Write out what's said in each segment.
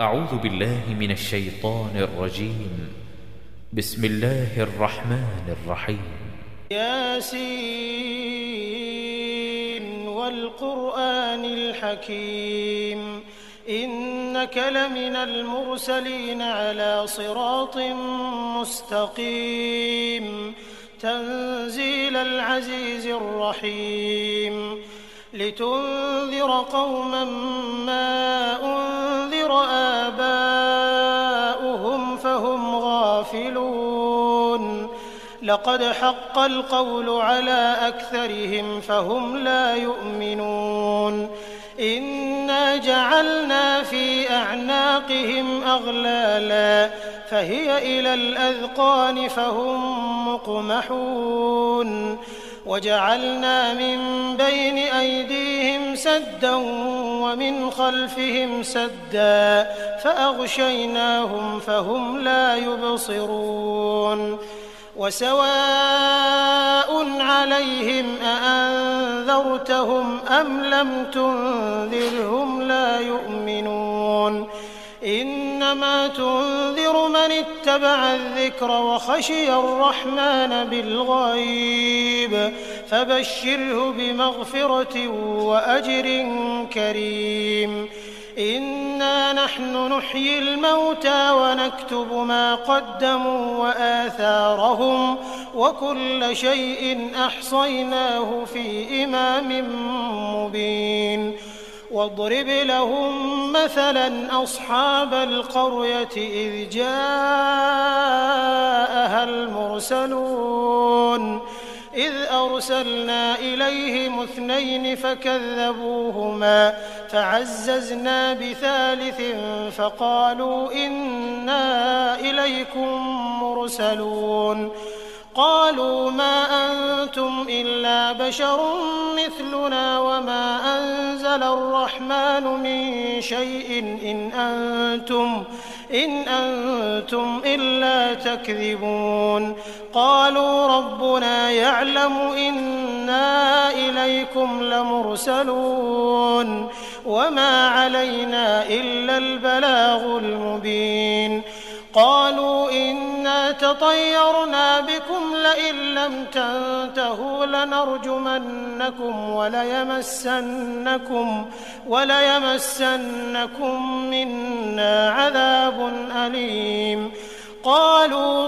أعوذ بالله من الشيطان الرجيم. بسم الله الرحمن الرحيم. ياسين والقرآن الحكيم إنك لمن المرسلين على صراط مستقيم تنزيل العزيز الرحيم لتنذر قوما ما أنذر آباؤهم فهم غافلون لقد حق القول على أكثرهم فهم لا يؤمنون إنا جعلنا في أعناقهم أغلالا فهي إلى الأذقان فهم مقمحون وجعلنا من بين أيديهم سدا ومن خلفهم سدا فأغشيناهم فهم لا يبصرون وسواء عليهم أأنذرتهم أم لم تنذرهم لا يؤمنون إنما تنذر من اتبع الذكر وخشي الرحمن بالغيب فبشره بمغفرة وأجر كريم إنا نحن نحيي الموتى ونكتب ما قدموا وآثارهم وكل شيء أحصيناه في إمام مبين واضرب لهم مثلا أصحاب القرية إذ جاءها المرسلون إذ أرسلنا إليهم 2 فكذبوهما فعززنا بثالث فقالوا إنا إليكم مرسلون قالوا ما أنتم إلا بشر مثلنا وما أنزل الرحمن من شيء إن أنتم إلا تكذبون قالوا ربنا يعلم إنا إليكم لمرسلون وما علينا إلا البلاغ المبين قالوا إنا تطيرنا بكم لئن لم تنتهوا لنرجمنكم وليمسنكم منا عذاب أليم قالوا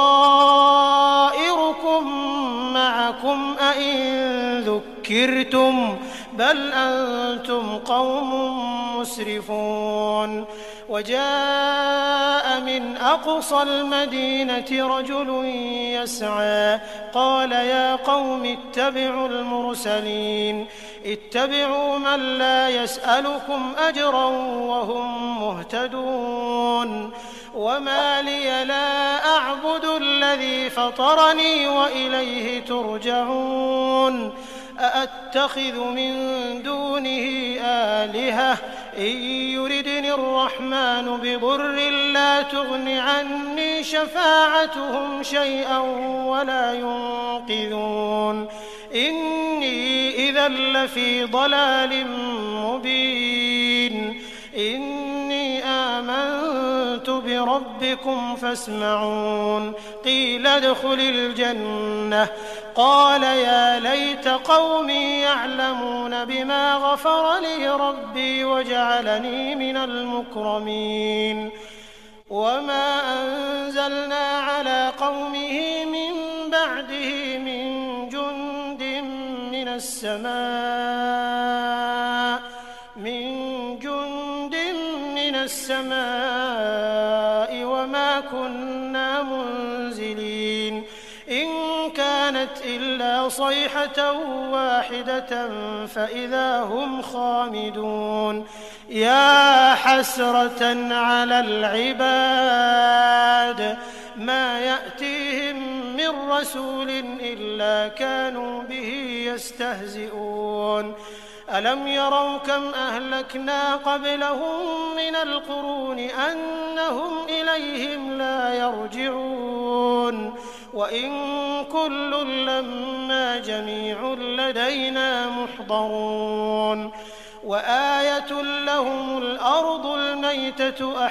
طائركم معكم أئن ذكرتم بل أنتم قوم مسرفون وجاء من أقصى المدينة رجل يسعى قال يا قوم اتبعوا المرسلين اتبعوا من لا يسألكم أجرا وهم مهتدون وما لي لا أعبد الذي فطرني وإليه ترجعون أأتخذ من دونه آلهة إن يردني الرحمن بضر لا تغن عني شفاعتهم شيئا ولا ينقذون إني إذا لفي ضلال مبين إني آمنت بربكم فاسمعون قيل ادخل الجنة قال يا ليت قومي يعلمون بما غفر لي ربي وجعلني من المكرمين وما أنزلنا على قومه من بعده من جند من السماء وما كنا منزلين إن كانت إلا صيحة واحدة فإذا هم خامدون يا حسرة على العباد ما يأتيهم من رسول إلا كانوا به يستهزئون ألم يروا كم أهلكنا قبلهم من القرون أنهم إليهم لا يرجعون وإن كل لما جميع لدينا محضرون وآية لهم الأرض الميتة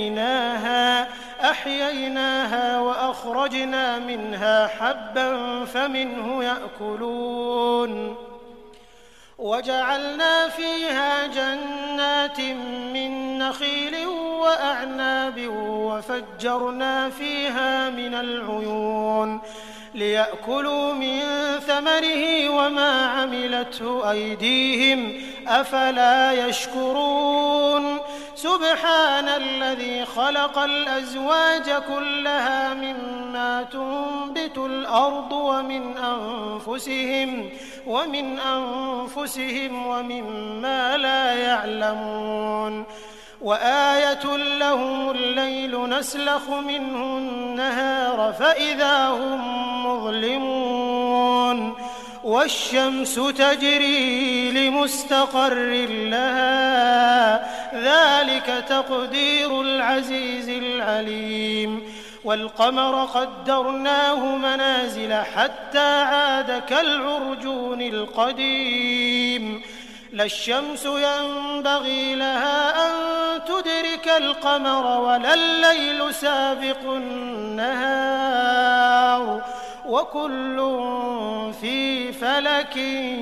أحييناها وأخرجنا منها حبا فمنه يأكلون وجعلنا فيها جنات من نخيل وأعناب وفجرنا فيها من العيون ليأكلوا من ثمره وما عملته أيديهم أفلا يشكرون سبحان الذي خلق الأزواج كلها مما تنبت الأرض ومن أنفسهم ومما لا يعلمون وآية لهم الليل نسلخ منه النهار فإذا هم مظلمون والشمس تجري لمستقر لها ذلك تقدير العزيز العليم والقمر قدرناه منازل حتى عاد كالعرجون القديم لا الشمس ينبغي لها أن تدرك القمر ولا الليل سابق النهار وكل في فلك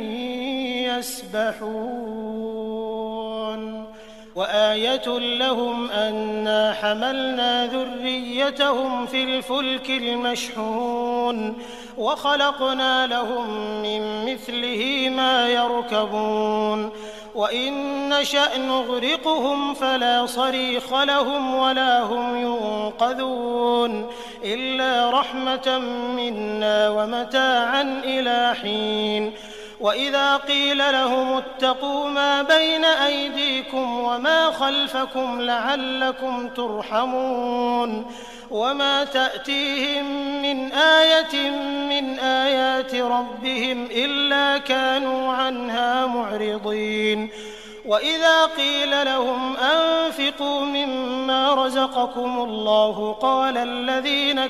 يسبحون وآية لهم أنا حملنا ذريتهم في الفلك المشحون وخلقنا لهم من مثله ما يركبون وإن نشأ نغرقهم فلا صريخ لهم ولا هم ينقذون إلا رحمة منا ومتاعا إلى حين وإذا قيل لهم اتقوا ما بين أيديكم وما خلفكم لعلكم ترحمون وما تأتيهم من آية من آيات ربهم إلا كانوا عنها معرضين وإذا قيل لهم أنفقوا مما رزقكم الله قال الذين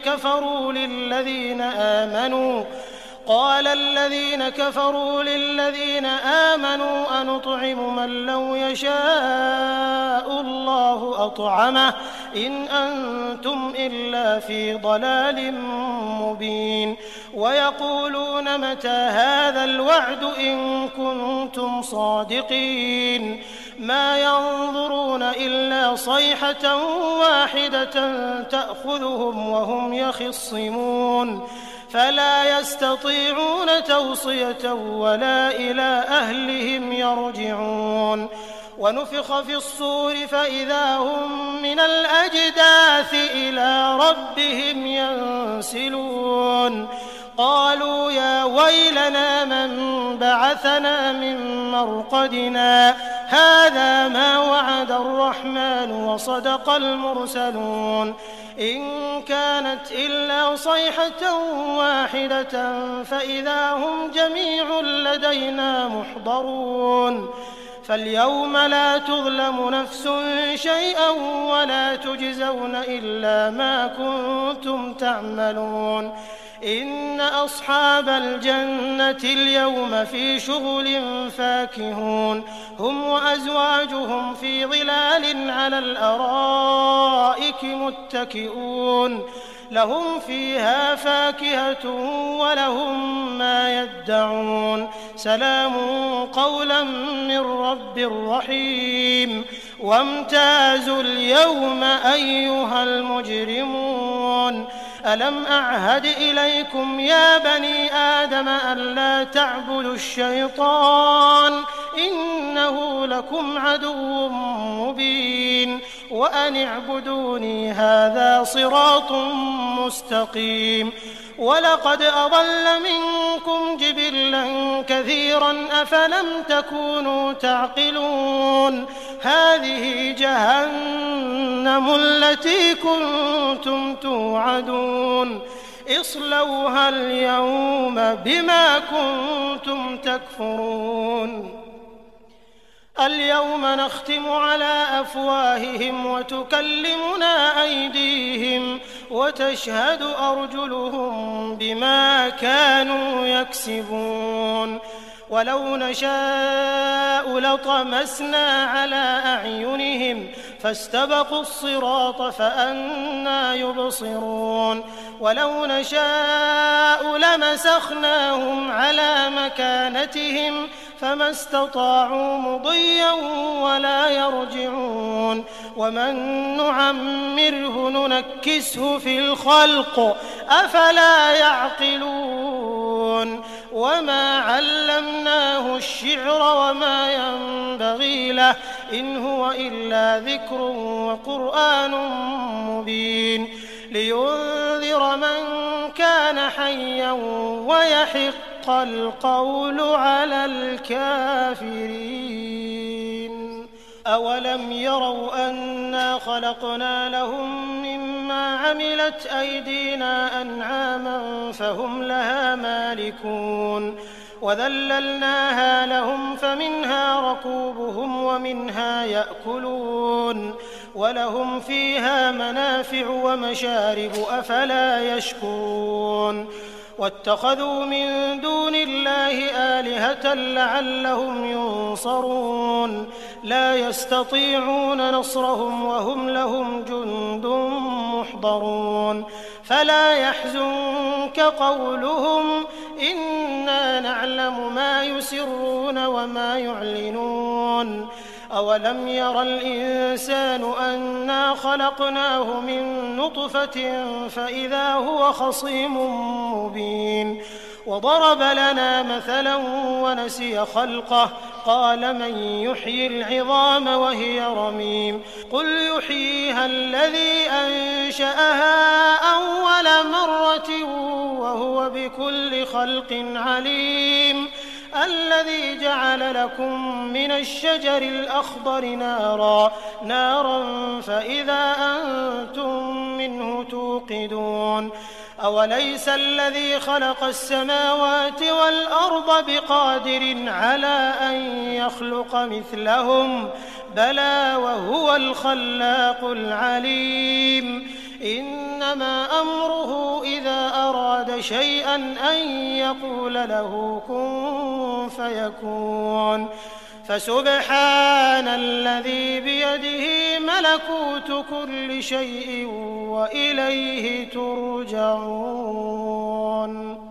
كفروا للذين آمنوا أنطعم من لو يشاء الله أطعمه إن أنتم إلا في ضلال مبين ويقولون متى هذا الوعد إن كنتم صادقين ما ينظرون إلا صيحة واحدة تأخذهم وهم يخصمون فلا يستطيعون توصية ولا إلى أهلهم يرجعون ونفخ في الصور فإذا هم من الأجداث إلى ربهم ينسلون قالوا يا ويلنا من بعثنا من مرقدنا هذا ما وعد الرحمن وصدق المرسلون إن كانت إلا صيحة واحدة فإذا هم جميع لدينا محضرون فاليوم لا تظلم نفس شيئا ولا تجزون إلا ما كنتم تعملون إن أصحاب الجنة اليوم في شغل فاكهون هم وأزواجهم في ظلال على الأرائك متكئون لهم فيها فاكهة ولهم ما يدعون سلام قولا من رب رحيم وامتازوا اليوم أيها المجرمون ألم أعهد إليكم يا بني آدم ألا تعبدوا الشيطان إنه لكم عدو مبين وأن اعبدوني هذا صراط مستقيم ولقد أضل منكم جبلا كثيرا أفلم تكونوا تعقلون هذه جهنم التي كنتم توعدون اصلوها اليوم بما كنتم تكفرون اليوم نختم على أفواههم وتكلمنا أيديهم وتشهد أرجلهم بما كانوا يكسبون ولو نشاء لطمسنا على أعينهم فاستبقوا الصراط فأنى يبصرون ولو نشاء لمسخناهم على مكانتهم فما استطاعوا مضيا ولا يرجعون ومن نعمره ننكسه في الخلق أفلا يعقلون وما علمناه الشعر وما ينبغي له إن هو إلا ذكر وقرآن مبين لينذر من كان حيا ويحق القول على الكافرين أولم يروا أنا خلقنا لهم مما عملت أيدينا أنعاما فهم لها مالكون وذللناها لهم فمنها ركوبهم ومنها يأكلون ولهم فيها منافع ومشارب أفلا يشكرون واتخذوا من دون الله آلهة لعلهم ينصرون لا يستطيعون نصرهم وهم لهم جند محضرون فلا يحزنك قولهم إنا نعلم ما يسرون وما يعلنون أولم ير الإنسان أنا خلقناه من نطفة فإذا هو خصيم مبين وضرب لنا مثلا ونسي خلقه قال من يحيي العظام وهي رميم قل يحييها الذي أنشأها أول مرة وهو بكل خلق عليم الذي جعل لكم من الشجر الأخضر نارا فإذا أنتم منه توقدون أوليس الذي خلق السماوات والأرض بقادر على أن يخلق مثلهم بلى وهو الخلاق العليم إنما أمره إذا أراد شيئا أن يقول له كن فيكون فسبحان الذي بيده ملكوت كل شيء وإليه ترجعون